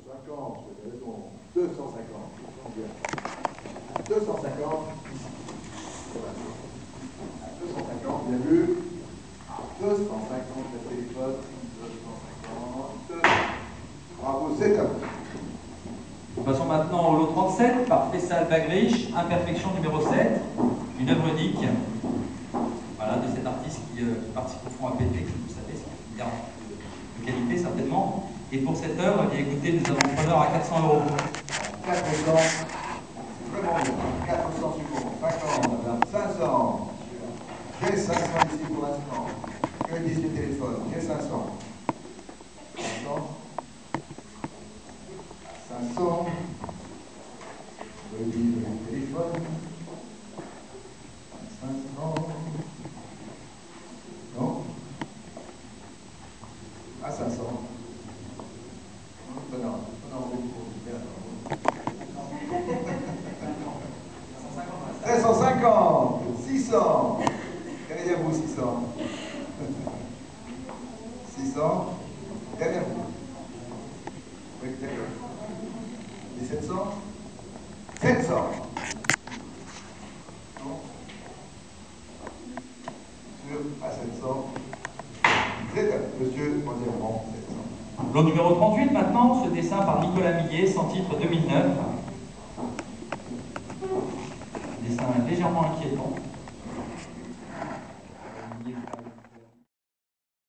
250, vous avez raison. 250, 250, ici. 250, bien vu. 250, le téléphone. 250. Bravo, c'est top. Nous passons maintenant au lot 37 par Fayçal Baghriche, imperfection numéro 7, une œuvre unique. Voilà, de cet artiste qui participe au fonds APT, comme vous savez, c'est une garantie de qualité certainement. Et pour cette œuvre, eh bien, écoutez, nous avons preneur à 400 €. 400, vraiment bien. 400 suivants, 50, 500. J'ai 500 ici pour l'instant. Que disent les téléphones? J'ai 500. 500. 500. Que disent les téléphones? 500. Non? À 500. Non, non, non, 750, 600. Derrière vous, 600. 600. Derrière vous. Oui, derrière. Et 700. 700. Non. Sur à 700. Monsieur, troisièmement, 700. Lot numéro 38 maintenant, ce dessin par Nicolas Millet, sans titre 2009. Dessin légèrement inquiétant.